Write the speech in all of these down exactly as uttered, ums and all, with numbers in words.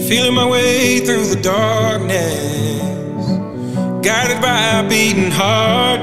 Feeling my way through the darkness, guided by a beating heart.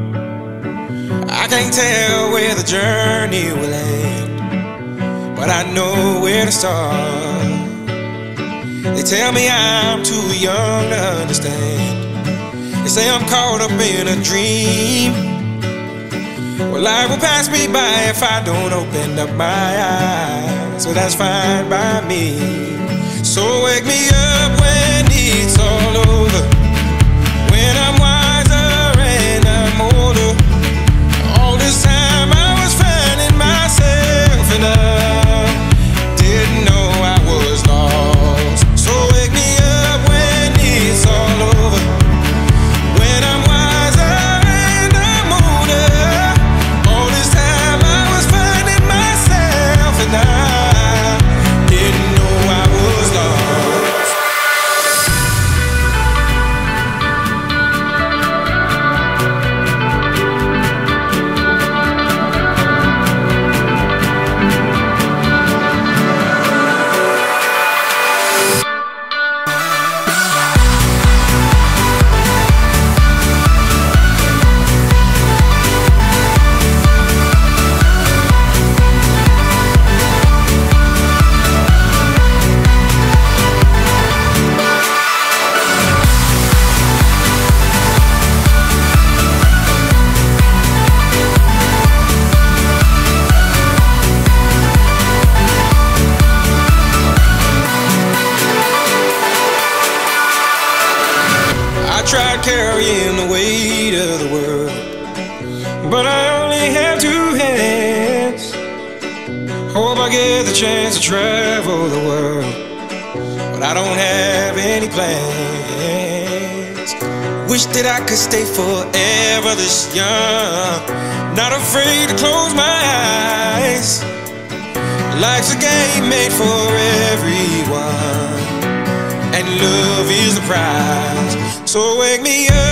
I can't tell where the journey will end, but I know where to start. They tell me I'm too young to understand. They say I'm caught up in a dream. Well, life will pass me by if I don't open up my eyes, so that's fine by me. So wake me up when it's all over, when I'm wiser and I'm older. All this time I was finding myself and I didn't know I was lost. So wake me up when it's all over, when I'm wiser and I'm older. All this time I was finding myself and I didn't know I was lost. I tried carrying the weight of the world, but I only have two hands. Hope I get the chance to travel the world, but I don't have any plans. Wish that I could stay forever this young, not afraid to close my eyes. Life's a game made for everyone, and love is the prize. So wake me up